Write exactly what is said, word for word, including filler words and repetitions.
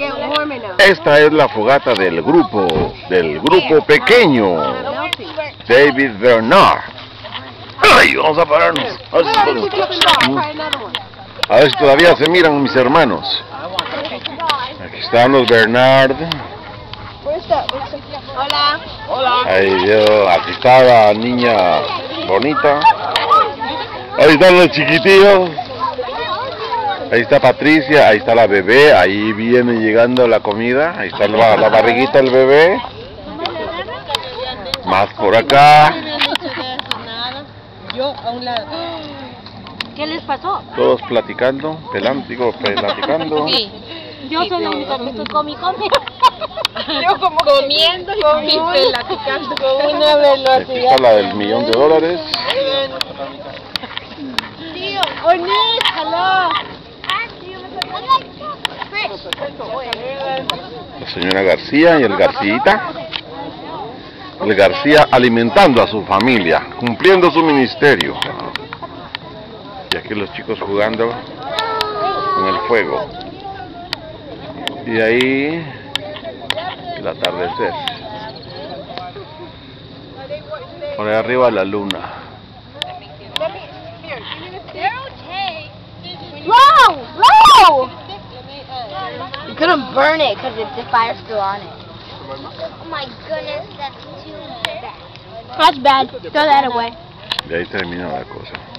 Esta es la fogata del grupo, del grupo pequeño, David Bernard. ¡Ay! Vamos a pararnos. A ver si, a ver si todavía se miran mis hermanos. Aquí están los Bernard. Hola. Hola. Ahí, yo, aquí está la niña bonita. Ahí están los chiquitillos. Ahí está Patricia, ahí está la bebé, ahí viene llegando la comida, ahí está la, la barriguita del bebé. Más por acá. ¿Qué les pasó? Todos platicando, pelando, digo, platicando. Sí. Yo soy la única que estoy comi comi. Yo como comiendo y platicando con una velocidad. Aquí está la del millón de dólares. Tío, Orniz, hello. La señora García y el Garcita. El García alimentando a su familia, cumpliendo su ministerio. Y aquí los chicos jugando con el fuego. Y ahí el atardecer. Por ahí arriba la luna. Whoa! Whoa! You couldn't burn it because the fire's still on it. Oh my goodness, that's too bad. That's bad. Throw that away. Y ahí termina la cosa.